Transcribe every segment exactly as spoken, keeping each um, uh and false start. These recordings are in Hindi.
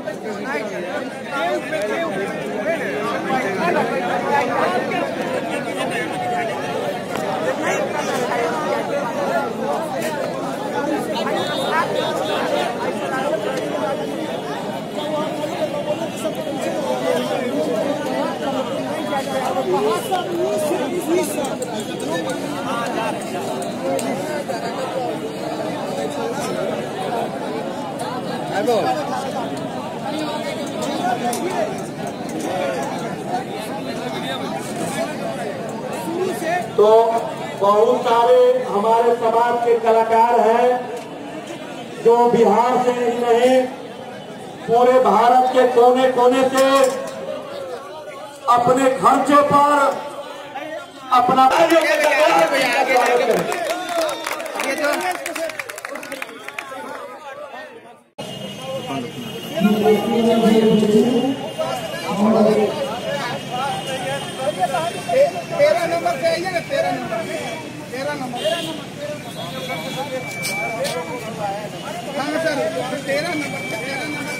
तो बहुत सारे हमारे समाज के कलाकार हैं जो बिहार से ही नहीं पूरे भारत के कोने कोने से अपने खर्चे पर अपना तेरह नंबर पे आइए ना, तेरह नंबर तेरह नंबर हाँ सर, तेरह नंबर तेरह नंबर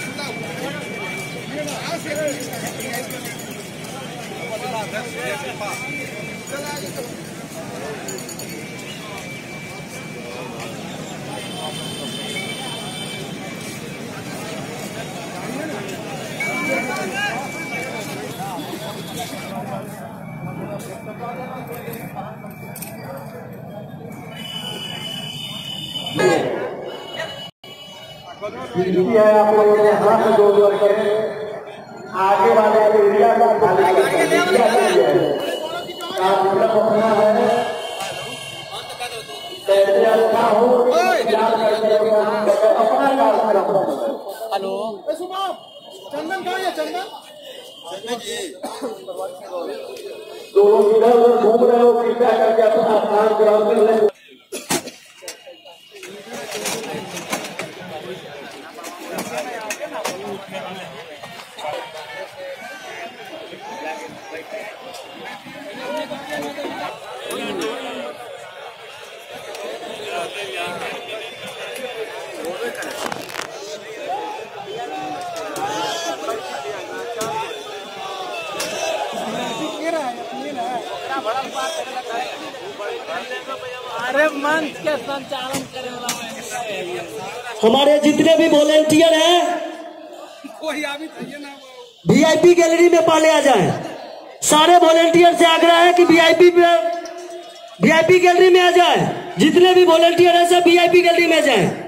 विनती है आप लोगों ने हाथ जोड़ जोड़ कर आगे वाले एरिया का खाली अपना है कैसे अच्छा हो अपना कार्यक्रम। हेलो चंदन कहाँ है? चंदन दो लोग इधर उधर घूम रहे हो, कृपया करके अपना काम ग्राउंड कर ले। अरे मंच के संचालन करे वाला हमारे जितने भी वॉलेंटियर हैं वीआईपी गैलरी में पहले आ जाएं। सारे वॉलेंटियर से आग्रह है कि वीआईपी वीआईपी गैलरी में आ जाएं। जितने भी वॉलेंटियर हैं सब वीआईपी गैलरी में जाएं।